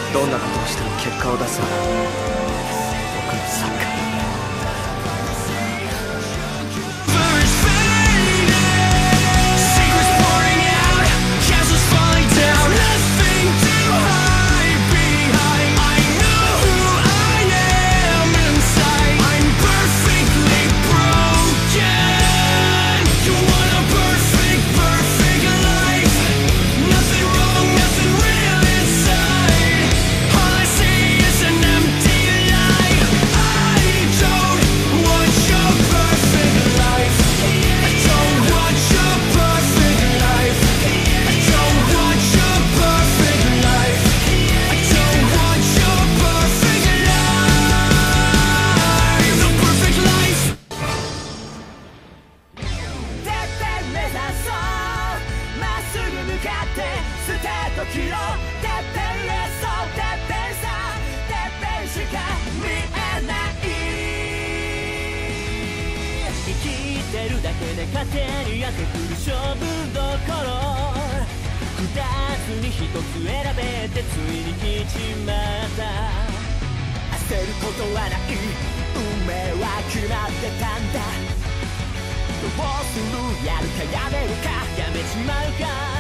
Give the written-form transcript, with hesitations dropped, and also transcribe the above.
どんなことをしても結果を出すのが僕のサッカー。 勝手にやってくる勝負どころ、二つに一つ選べてついに来ちまった。焦ることはない、運命は決まってたんだ。どうする、やるかやめるか、やめちまうか。